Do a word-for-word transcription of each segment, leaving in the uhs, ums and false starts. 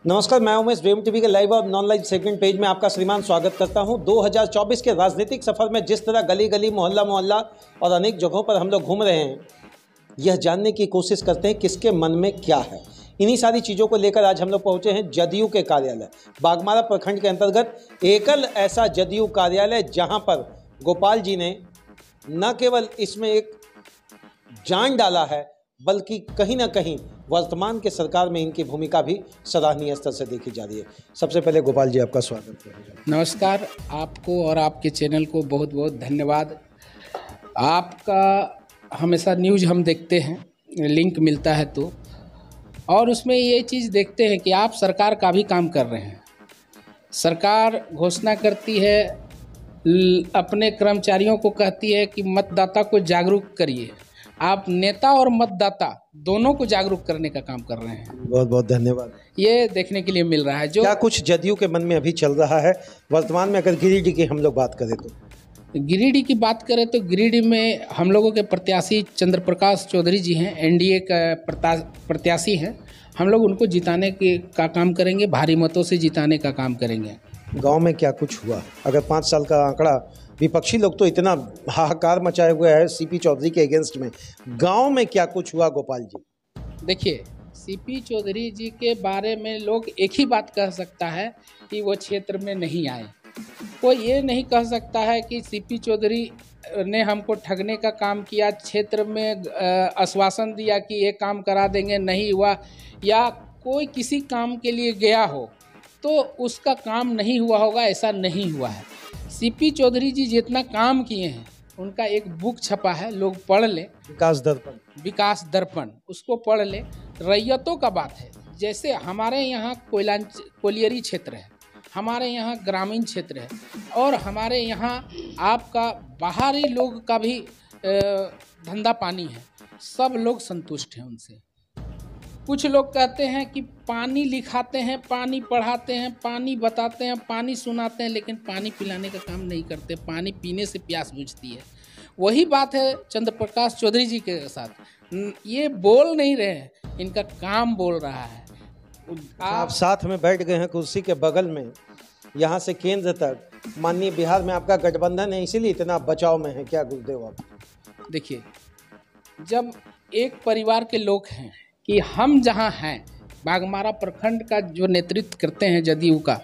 नमस्कार, मैं Umesh dream TV के लाइव और नॉन लाइव सेगमेंट पेज में आपका श्रीमान स्वागत करता हूं। दो हज़ार चौबीस के राजनीतिक सफर में जिस तरह गली गली मोहल्ला मोहल्ला और अनेक जगहों पर हम लोग घूम रहे हैं, यह जानने की कोशिश करते हैं किसके मन में क्या है। इन्हीं सारी चीज़ों को लेकर आज हम लोग पहुंचे हैं जदयू के कार्यालय बागमारा प्रखंड के अंतर्गत। एकल ऐसा जदयू कार्यालय जहाँ पर गोपाल जी ने न केवल इसमें एक जान डाला है, बल्कि कहीं ना कहीं वर्तमान के सरकार में इनकी भूमिका भी सराहनीय स्तर से देखी जा रही है। सबसे पहले गोपाल जी, आपका स्वागत है। नमस्कार, आपको और आपके चैनल को बहुत बहुत धन्यवाद। आपका हमेशा न्यूज़ हम देखते हैं, लिंक मिलता है तो, और उसमें ये चीज़ देखते हैं कि आप सरकार का भी काम कर रहे हैं। सरकार घोषणा करती है, अपने कर्मचारियों को कहती है कि मतदाता को जागरूक करिए। आप नेता और मतदाता दोनों को जागरूक करने का काम कर रहे हैं। बहुत बहुत धन्यवाद। ये देखने के लिए मिल रहा है। जो क्या कुछ जदयू के मन में अभी चल रहा है वर्तमान में? अगर गिरिडीह की हम लोग बात करें तो गिरिडीह की बात करें तो गिरिडीह में हम लोगों के प्रत्याशी चंद्र प्रकाश चौधरी जी हैं, एनडीए का प्रत्याशी हैं। हम लोग उनको जिताने के का काम करेंगे, भारी मतों से जिताने का काम करेंगे। गांव में क्या कुछ हुआ? अगर पाँच साल का आंकड़ा, विपक्षी लोग तो इतना हाहाकार मचाए हुए है सीपी चौधरी के अगेंस्ट में, गांव में क्या कुछ हुआ गोपाल जी? देखिए, सीपी चौधरी जी के बारे में लोग एक ही बात कह सकता है कि वो क्षेत्र में नहीं आए। कोई ये नहीं कह सकता है कि सीपी चौधरी ने हमको ठगने का काम किया, क्षेत्र में आश्वासन दिया कि ये काम करा देंगे, नहीं हुआ, या कोई किसी काम के लिए गया हो तो उसका काम नहीं हुआ होगा, ऐसा नहीं हुआ है। सीपी चौधरी जी जितना काम किए हैं, उनका एक बुक छपा है, लोग पढ़ लें, विकास दर्पण। विकास दर्पण, उसको पढ़ लें। रैयतों का बात है, जैसे हमारे यहाँ कोयलांच कोलियरी क्षेत्र है, हमारे यहाँ ग्रामीण क्षेत्र है, और हमारे यहाँ आपका बाहरी लोग का भी धंधा पानी है, सब लोग संतुष्ट हैं उनसे। कुछ लोग कहते हैं कि पानी लिखाते हैं, पानी पढ़ाते हैं, पानी बताते हैं, पानी सुनाते हैं, लेकिन पानी पिलाने का काम नहीं करते। पानी पीने से प्यास बुझती है। वही बात है चंद्र प्रकाश चौधरी जी के साथ। ये बोल नहीं रहे हैं, इनका काम बोल रहा है। आप, आप साथ में बैठ गए हैं कुर्सी के बगल में, यहाँ से केंद्र तक। माननीय बिहार में आपका गठबंधन है, इसीलिए इतना बचाव में है क्या गुरुदेव आप? देखिए, जब एक परिवार के लोग हैं कि हम जहाँ हैं, बागमारा प्रखंड का जो नेतृत्व करते हैं जदयू का,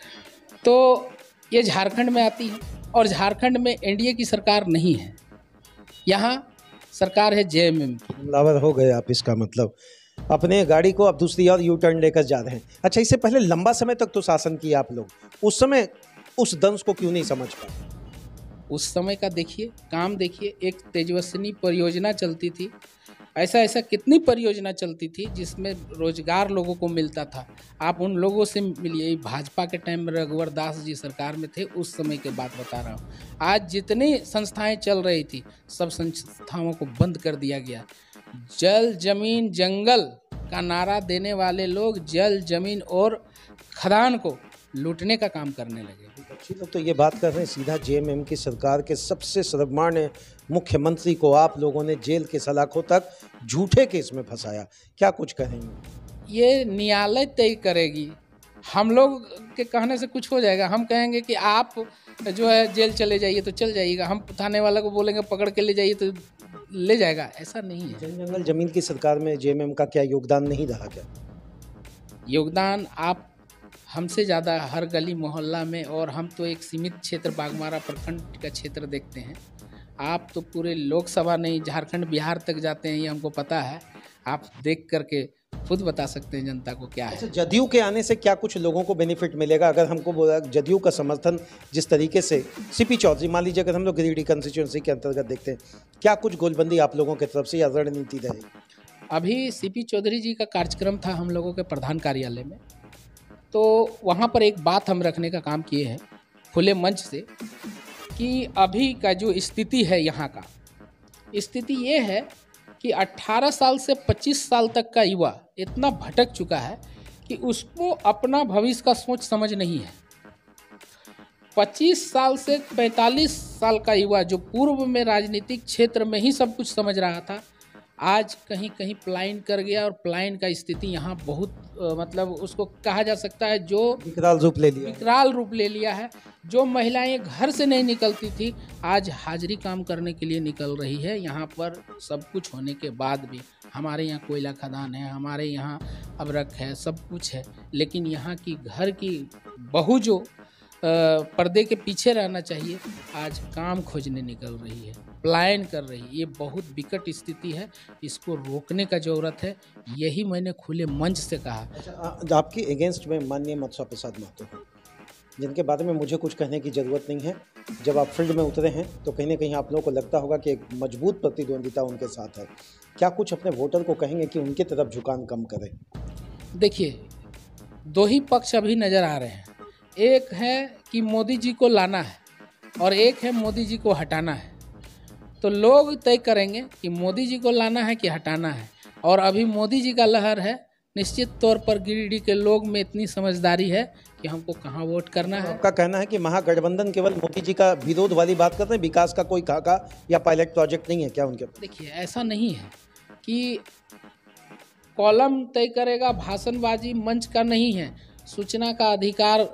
तो ये झारखंड में आती है, और झारखंड में एनडीए की सरकार नहीं है, यहाँ सरकार है जेएमएम की। हमलावर हो गए आप, इसका मतलब अपने गाड़ी को अब दूसरी और यू टर्न लेकर जा रहे हैं। अच्छा, इससे पहले लंबा समय तक तो शासन किया आप लोग, उस समय उस दंश को क्यों नहीं समझ पाए? उस समय का देखिए, काम देखिए। एक तेजस्विनी परियोजना चलती थी, ऐसा ऐसा कितनी परियोजना चलती थी जिसमें रोजगार लोगों को मिलता था। आप उन लोगों से मिलिए। भाजपा के टाइम में रघुवर दास जी सरकार में थे, उस समय की बात बता रहा हूँ। आज जितनी संस्थाएं चल रही थी, सब संस्थाओं को बंद कर दिया गया। जल जमीन जंगल का नारा देने वाले लोग जल जमीन और खदान को लूटने का काम करने लगे। अच्छी लोग तो ये बात कर रहे हैं, सीधा जेएमएम की सरकार के सबसे सर्वमान्य मुख्यमंत्री को आप लोगों ने जेल के सलाखों तक झूठे केस में फंसाया। क्या कुछ कहेंगे? ये न्यायालय तय करेगी। हम लोग के कहने से कुछ हो जाएगा? हम कहेंगे कि आप जो है जेल चले जाइए तो चल जाइएगा, हम थाने वाले को बोलेंगे पकड़ के ले जाइए तो ले जाएगा, ऐसा नहीं है। जल जंगल जमीन की सरकार में जेएमएम का क्या योगदान नहीं रहा क्या? योगदान आप हमसे ज़्यादा हर गली मोहल्ला में, और हम तो एक सीमित क्षेत्र बागमारा प्रखंड का क्षेत्र देखते हैं। आप तो पूरे लोकसभा नहीं, झारखंड बिहार तक जाते हैं, ये हमको पता है। आप देख करके खुद बता सकते हैं जनता को क्या है। अच्छा, जदयू के आने से क्या कुछ लोगों को बेनिफिट मिलेगा? अगर हमको बोला जदयू का समर्थन जिस तरीके से सीपी चौधरी, मान लीजिए अगर हम लोग गिरिडीह कंस्टिट्यूंसी के अंतर्गत देखते हैं, क्या कुछ गोलबंदी आप लोगों की तरफ से या रणनीति रहेगी? अभी सीपी चौधरी जी का कार्यक्रम था हम लोगों के प्रधान कार्यालय में, तो वहाँ पर एक बात हम रखने का काम किए हैं खुले मंच से, कि अभी का जो स्थिति है यहाँ का, स्थिति ये है कि अठारह साल से पच्चीस साल तक का युवा इतना भटक चुका है कि उसको अपना भविष्य का सोच समझ नहीं है। पच्चीस साल से पैंतालीस साल का युवा जो पूर्व में राजनीतिक क्षेत्र में ही सब कुछ समझ रहा था, आज कहीं कहीं पलायन कर गया और पलायन का स्थिति यहाँ बहुत अ, मतलब उसको कहा जा सकता है जो विकराल रूप ले लिया। विकराल रूप ले लिया है। जो महिलाएं घर से नहीं निकलती थी आज हाजिरी काम करने के लिए निकल रही है। यहाँ पर सब कुछ होने के बाद भी हमारे यहाँ कोयला खदान है, हमारे यहाँ अबरक है, सब कुछ है, लेकिन यहाँ की घर की बहू जो अ, पर्दे के पीछे रहना चाहिए आज काम खोजने निकल रही है, पलायन कर रही है। ये बहुत विकट स्थिति है, इसको रोकने का ज़रूरत है। यही मैंने खुले मंच से कहा। अच्छा, आ- आपके अगेंस्ट में माननीय मथुरा प्रसाद महतो हैं, जिनके बारे में मुझे कुछ कहने की ज़रूरत नहीं है। जब आप फील्ड में उतरे हैं तो कहीं ना कहीं आप लोगों को लगता होगा कि एक मजबूत प्रतिद्वंदिता उनके साथ है। क्या कुछ अपने वोटर को कहेंगे कि उनकी तरफ झुकान कम करें? देखिए, दो ही पक्ष अभी नज़र आ रहे हैं। एक है कि मोदी जी को लाना है और एक है मोदी जी को हटाना है। तो लोग तय करेंगे कि मोदी जी को लाना है कि हटाना है। और अभी मोदी जी का लहर है। निश्चित तौर पर गिरिडीह के लोग में इतनी समझदारी है कि हमको कहाँ वोट करना है। आपका कहना है कि महागठबंधन केवल मोदी जी का विरोध वाली बात करते हैं, विकास का कोई खाका या पायलट प्रोजेक्ट नहीं है क्या उनके पास? देखिए, ऐसा नहीं है कि कॉलम तय करेगा, भाषणबाजी मंच का नहीं है। सूचना का अधिकार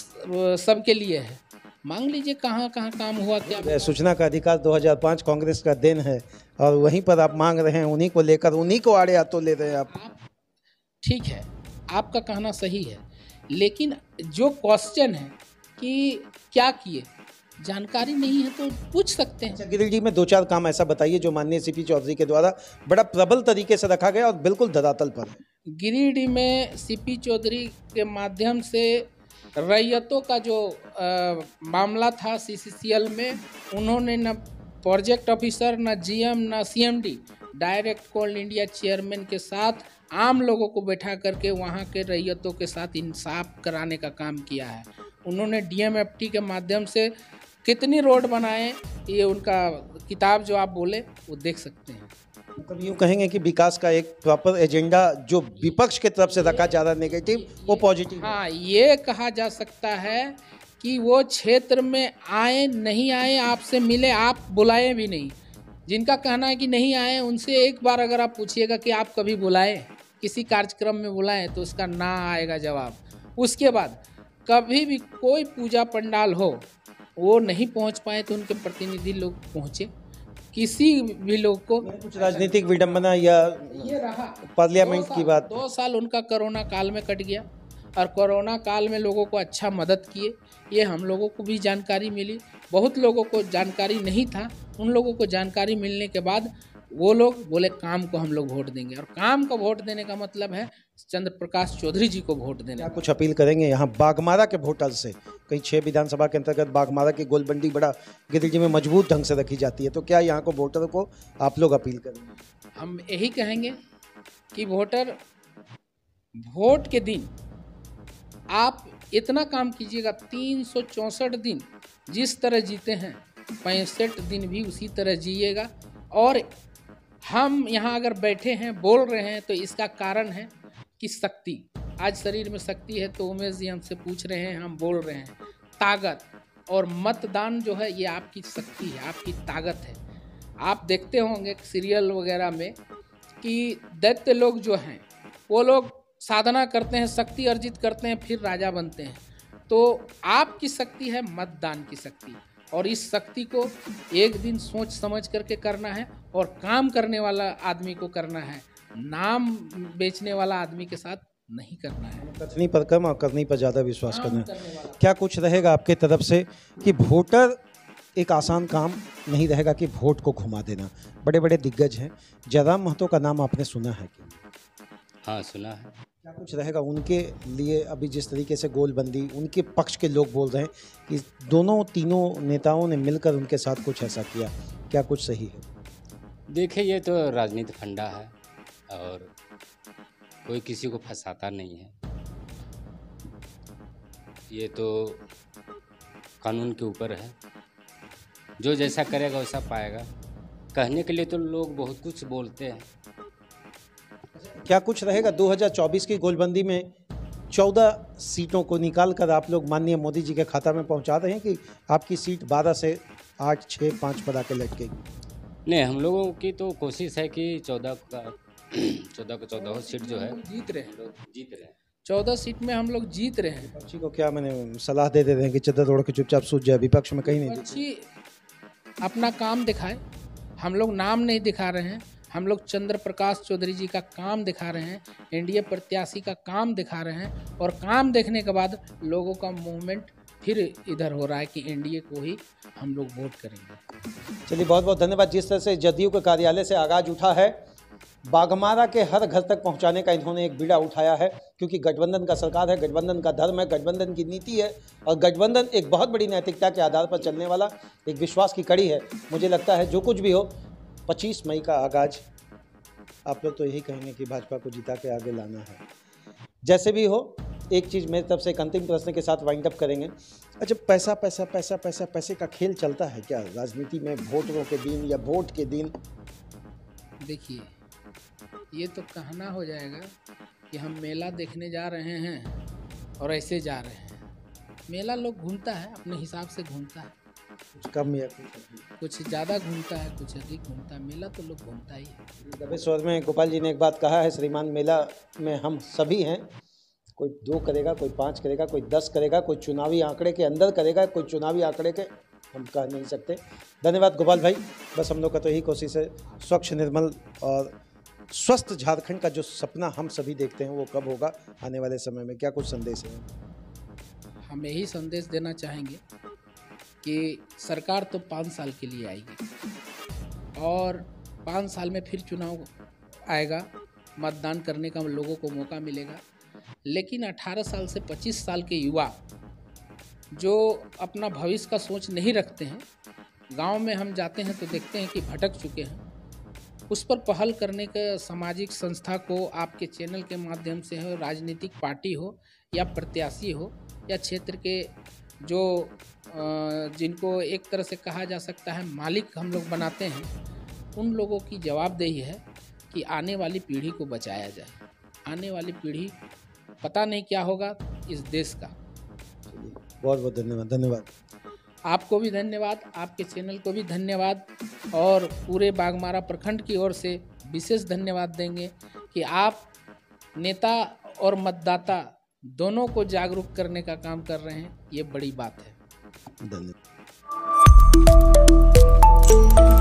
सबके लिए है। मांग लीजिए कहाँ कहाँ काम हुआ क्या। सूचना का अधिकार दो हज़ार पाँच कांग्रेस का देन है और वहीं पर आप मांग रहे हैं, उन्हीं को लेकर उन्हीं को आड़े हाथों ले रहे हैं आप। आप ठीक है, आपका कहना सही है, लेकिन जो क्वेश्चन है कि क्या किए, जानकारी नहीं है तो पूछ सकते हैं। अच्छा, गिरिडीह में दो चार काम ऐसा बताइए जो माननीय सीपी चौधरी के द्वारा बड़ा प्रबल तरीके से रखा गया और बिल्कुल धरातल पर है। गिरिडीह में सीपी चौधरी के माध्यम से रैयतों का जो आ, मामला था सीसीसीएल में, उन्होंने न प्रोजेक्ट ऑफिसर, न जीएम, न CMD, direct Coal India chairman के साथ आम लोगों को बैठा करके वहाँ के रैयतों के साथ इंसाफ कराने का काम किया है। उन्होंने डीएमएफटी के माध्यम से कितनी रोड बनाए, ये उनका किताब जो आप बोले वो देख सकते हैं। मतलब यूँ कहेंगे कि विकास का एक प्रॉपर एजेंडा जो विपक्ष की तरफ से रखा जा रहा है नेगेटिव, वो पॉजिटिव। हाँ, ये कहा जा सकता है कि वो क्षेत्र में आए नहीं आए, आपसे मिले, आप बुलाए भी नहीं। जिनका कहना है कि नहीं आए, उनसे एक बार अगर आप पूछिएगा कि आप कभी बुलाए, किसी कार्यक्रम में बुलाएं, तो उसका ना आएगा जवाब। उसके बाद कभी भी कोई पूजा पंडाल हो, वो नहीं पहुंच पाए तो उनके प्रतिनिधि लोग पहुंचे। किसी भी लोग को कुछ राजनीतिक विडंबना या ये रहा पार्लियामेंट की बात, दो साल उनका कोरोना काल में कट गया और कोरोना काल में लोगों को अच्छा मदद किए। ये हम लोगों को भी जानकारी मिली, बहुत लोगों को जानकारी नहीं था। उन लोगों को जानकारी मिलने के बाद वो लोग बोले काम को हम लोग वोट देंगे, और काम को वोट देने का मतलब है चंद्र प्रकाश चौधरी जी को वोट देना। क्या कुछ अपील करेंगे यहाँ बागमारा के वोटर से? कहीं छः विधानसभा के अंतर्गत बागमारा की गोलबंडी बड़ा गिरिडीह में मजबूत ढंग से रखी जाती है, तो क्या यहाँ को वोटर को आप लोग अपील करेंगे? हम यही कहेंगे कि वोटर वोट के दिन आप इतना काम कीजिएगा, तीन सौ चौंसठ दिन जिस तरह जीते हैं पैंसठ दिन भी उसी तरह जिएगा। और हम यहाँ अगर बैठे हैं बोल रहे हैं तो इसका कारण है कि शक्ति, आज शरीर में शक्ति है। तो उमेश जी हमसे पूछ रहे हैं, हम बोल रहे हैं। ताकत और मतदान जो है ये आपकी शक्ति है, आपकी ताकत है। आप देखते होंगे सीरियल वगैरह में कि दैत्य लोग जो हैं वो लोग साधना करते हैं, शक्ति अर्जित करते हैं, फिर राजा बनते हैं। तो आपकी शक्ति है मतदान की शक्ति, और इस शक्ति को एक दिन सोच समझ करके करना है और काम करने वाला आदमी को करना है, नाम बेचने वाला आदमी के साथ नहीं करना है। कथनी पर कम और करनी पर ज़्यादा विश्वास करना है। क्या कुछ रहेगा आपके तरफ से कि वोटर एक आसान काम नहीं रहेगा कि वोट को घुमा देना? बड़े बड़े दिग्गज हैं, जयराम महतो का नाम आपने सुना है कि? हाँ, सुना है। क्या कुछ रहेगा उनके लिए? अभी जिस तरीके से गोलबंदी, उनके पक्ष के लोग बोल रहे हैं कि दोनों तीनों नेताओं ने मिलकर उनके साथ कुछ ऐसा किया, क्या कुछ सही है? देखिए, ये तो राजनीति फंडा है और कोई किसी को फंसाता नहीं है। ये तो कानून के ऊपर है, जो जैसा करेगा वैसा पाएगा। कहने के लिए तो लोग बहुत कुछ बोलते हैं। क्या कुछ रहेगा दो हज़ार चौबीस की गोलबंदी में? चौदह सीटों को निकाल कर आप लोग माननीय मोदी जी के खाता में पहुंचा रहे हैं कि आपकी सीट बारह से आठ, छः, पाँच पर आके लटकेगी? नहीं, हम लोगों की तो कोशिश है कि चौदह का चौदह का चौदह सीट जो है जीत रहे हैं, हम लोग जीत रहे हैं। चौदह सीट में हम लोग जीत रहे हैं। विपक्षी को क्या मैंने सलाह दे देते हैं कि चद्दर ओढ़ के चुपचाप सूझ जाए, विपक्ष में कहीं नहीं दिखते। विपक्षी अपना काम दिखाए, हम लोग नाम नहीं दिखा रहे हैं, हम लोग चंद्र प्रकाश चौधरी जी का काम दिखा रहे हैं, एनडीए प्रत्याशी का काम दिखा रहे हैं, और काम देखने के बाद लोगों का मूवमेंट फिर इधर हो रहा है कि एनडीए को ही हम लोग वोट करेंगे। चलिए, बहुत बहुत धन्यवाद। जिस तरह से जदयू के कार्यालय से आगाज उठा है, बाघमारा के हर घर तक पहुंचाने का इन्होंने एक बीड़ा उठाया है, क्योंकि गठबंधन का सरकार है, गठबंधन का धर्म है, गठबंधन की नीति है, और गठबंधन एक बहुत बड़ी नैतिकता के आधार पर चलने वाला एक विश्वास की कड़ी है। मुझे लगता है जो कुछ भी हो, पच्चीस मई का आगाज आप लोग तो यही कहेंगे कि भाजपा को जिता के आगे लाना है। जैसे भी हो, एक चीज़ मेरी तरफ से एक अंतिम प्रश्न के साथ वाइंड अप करेंगे। अच्छा, पैसा पैसा पैसा पैसा पैसे का खेल चलता है क्या राजनीति में वोटरों के दिन या वोट के दिन? देखिए, ये तो कहना हो जाएगा कि हम मेला देखने जा रहे हैं और ऐसे जा रहे हैं। मेला लोग घूमता है, अपने हिसाब से घूमता है, कुछ कम या कुछ कुछ ज़्यादा घूमता है, कुछ अधिक घूमता है। मेला तो लोग घूमता ही है। दबे स्वर में गोपाल जी ने एक बात कहा है, श्रीमान, मेला में हम सभी हैं। कोई दो करेगा, कोई पाँच करेगा, कोई दस करेगा, कोई चुनावी आंकड़े के अंदर करेगा, कोई चुनावी आंकड़े के हम कह नहीं सकते। धन्यवाद गोपाल भाई। बस हम लोग का तो यही कोशिश है, स्वच्छ, निर्मल और स्वस्थ झारखंड का जो सपना हम सभी देखते हैं वो कब होगा आने वाले समय में? क्या कुछ संदेश है? हम यही संदेश देना चाहेंगे कि सरकार तो पाँच साल के लिए आएगी और पाँच साल में फिर चुनाव आएगा, मतदान करने का लोगों को मौका मिलेगा। लेकिन अठारह साल से पच्चीस साल के युवा जो अपना भविष्य का सोच नहीं रखते हैं, गांव में हम जाते हैं तो देखते हैं कि भटक चुके हैं, उस पर पहल करने का सामाजिक संस्था को आपके चैनल के माध्यम से हो, राजनीतिक पार्टी हो या प्रत्याशी हो या क्षेत्र के जो जिनको एक तरह से कहा जा सकता है मालिक हम लोग बनाते हैं, उन लोगों की जवाबदेही है कि आने वाली पीढ़ी को बचाया जाए। आने वाली पीढ़ी पता नहीं क्या होगा इस देश का। बहुत बहुत धन्यवाद। धन्यवाद आपको भी धन्यवाद, आपके चैनल को भी धन्यवाद, और पूरे बाघमारा प्रखंड की ओर से विशेष धन्यवाद देंगे कि आप नेता और मतदाता दोनों को जागरूक करने का काम कर रहे हैं। ये बड़ी बात है। धन्यवाद।